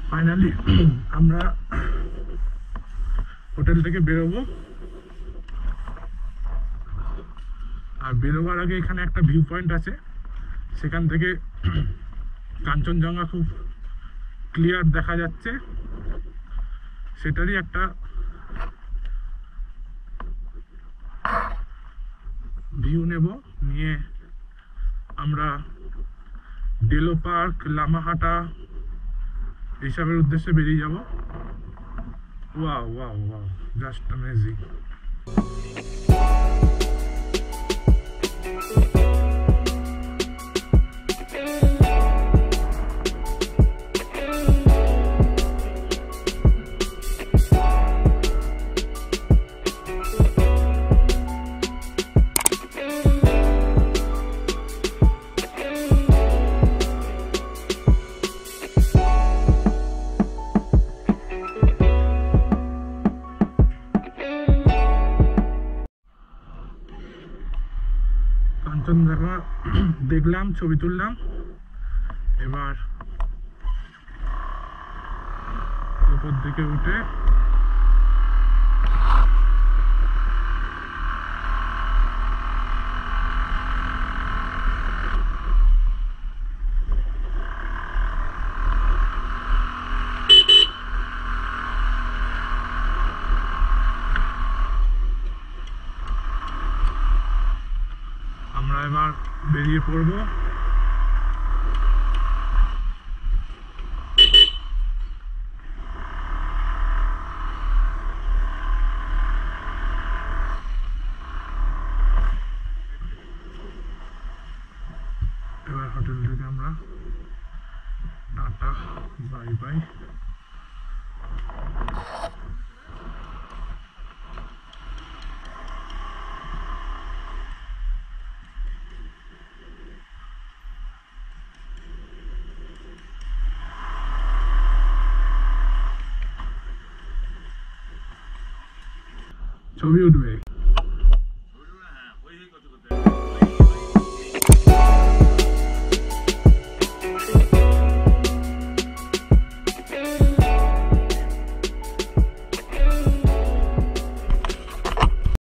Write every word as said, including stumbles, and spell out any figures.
Finally আমরা hotel থেকে বেরোবো। আর বেরোবার আগে এখানে একটা ভিউ পয়েন্ট আছে, সেখান থেকে কাঞ্চনজঙ্ঘা খুব ক্লিয়ার দেখা যাচ্ছে, সেটারই একটা ভিউ নেব। নিয়ে আমরা ডেলো পার্ক, লামাহাটা এইসবের উদ্দেশ্যে বেরিয়ে যাব। Wow wow wow, just amazing. Kanchenjunga দেখলাম, ছবি তুললাম, এবার উপর দিকে উঠে আমরা এবার বেরিয়ে পড়ব। এবার হোটেল থেকে আমরা টাটা বাই বাই। ছবি উঠবে।